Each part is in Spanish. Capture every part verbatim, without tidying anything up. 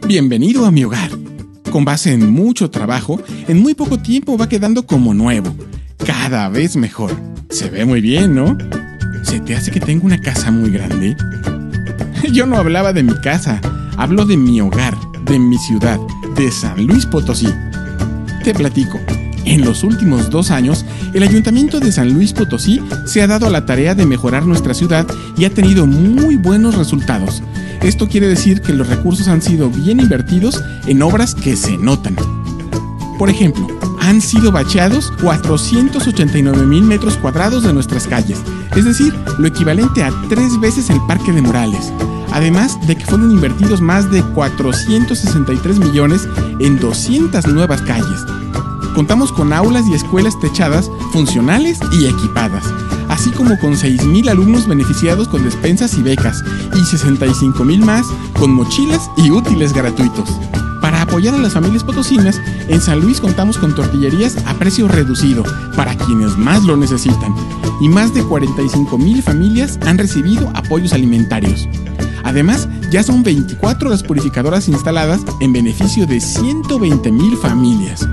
Bienvenido a mi hogar. Con base en mucho trabajo, en muy poco tiempo va quedando como nuevo. Cada vez mejor. Se ve muy bien, ¿no? ¿Se te hace que tengo una casa muy grande? Yo no hablaba de mi casa, hablo de mi hogar, de mi ciudad, de San Luis Potosí. Te platico. En los últimos dos años, el Ayuntamiento de San Luis Potosí se ha dado a la tarea de mejorar nuestra ciudad y ha tenido muy buenos resultados. Esto quiere decir que los recursos han sido bien invertidos en obras que se notan. Por ejemplo, han sido bacheados cuatrocientos ochenta y nueve mil metros cuadrados de nuestras calles, es decir, lo equivalente a tres veces el Parque de Morales. Además de que fueron invertidos más de cuatrocientos sesenta y tres millones en doscientas nuevas calles. Contamos con aulas y escuelas techadas, funcionales y equipadas, así como con seis mil alumnos beneficiados con despensas y becas, y sesenta y cinco mil más con mochilas y útiles gratuitos. Para apoyar a las familias potosinas, en San Luis contamos con tortillerías a precio reducido para quienes más lo necesitan, y más de cuarenta y cinco mil familias han recibido apoyos alimentarios. Además, ya son veinticuatro las purificadoras instaladas en beneficio de ciento veinte mil familias.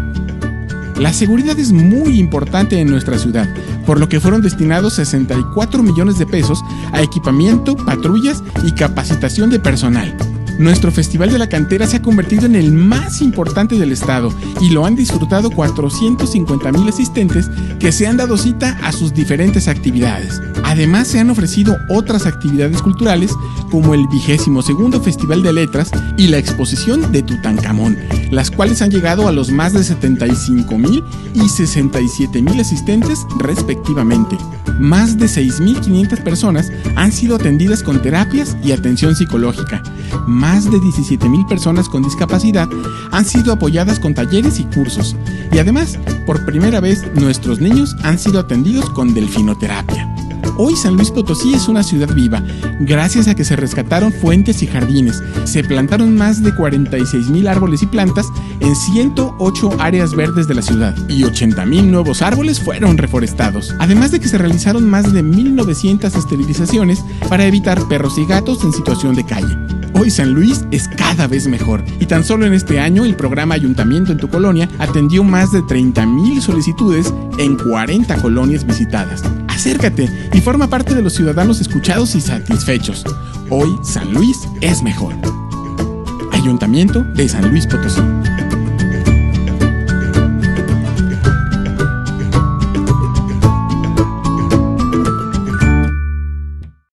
La seguridad es muy importante en nuestra ciudad, por lo que fueron destinados sesenta y cuatro millones de pesos a equipamiento, patrullas y capacitación de personal. Nuestro Festival de la Cantera se ha convertido en el más importante del estado y lo han disfrutado cuatrocientos cincuenta mil asistentes que se han dado cita a sus diferentes actividades. Además, se han ofrecido otras actividades culturales como el vigésimo segundo Festival de Letras y la exposición de Tutankamón, las cuales han llegado a los más de setenta y cinco mil y sesenta y siete mil asistentes respectivamente. Más de seis mil quinientas personas han sido atendidas con terapias y atención psicológica. Más de diecisiete mil personas con discapacidad han sido apoyadas con talleres y cursos. Y además, por primera vez, nuestros niños han sido atendidos con delfinoterapia. Hoy San Luis Potosí es una ciudad viva, gracias a que se rescataron fuentes y jardines, se plantaron más de cuarenta y seis mil árboles y plantas en ciento ocho áreas verdes de la ciudad, y ochenta mil nuevos árboles fueron reforestados, además de que se realizaron más de mil novecientas esterilizaciones para evitar perros y gatos en situación de calle. Hoy San Luis es cada vez mejor, y tan solo en este año el programa Ayuntamiento en tu Colonia atendió más de treinta mil solicitudes en cuarenta colonias visitadas. Acércate y forma parte de los ciudadanos escuchados y satisfechos. Hoy San Luis es mejor. Ayuntamiento de San Luis Potosí.